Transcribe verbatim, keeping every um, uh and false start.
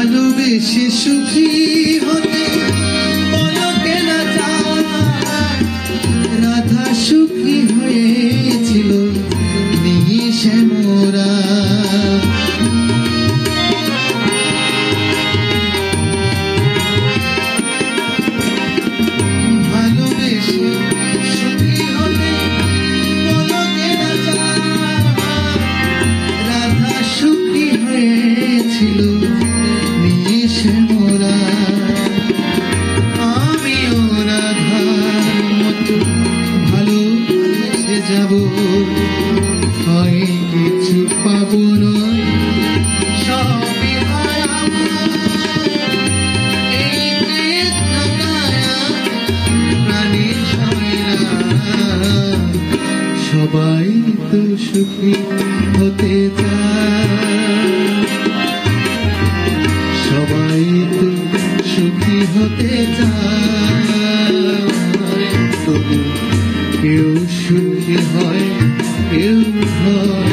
ভালোবেসে সুখী হতে বলো কেন চায়, রাধা সুখী হয়েছিল নিশে মোরা। ভালোবেসে সুখী হতে বলো কেন চায়, রাধা সুখী হয়েছিল নিশে মোরা। আমিও রাধার মতো ভালোবেসে যাব, হয় কিছু পাবো নয় সবই হয় আমার। এই কৃষ্ণ কায়া প্রাণী সয়রা, সবাই তো সুখী হতে চায়, সবাই তো সুখী হতে চায়। তবু কেউ সুখী হয়, কেউ হয়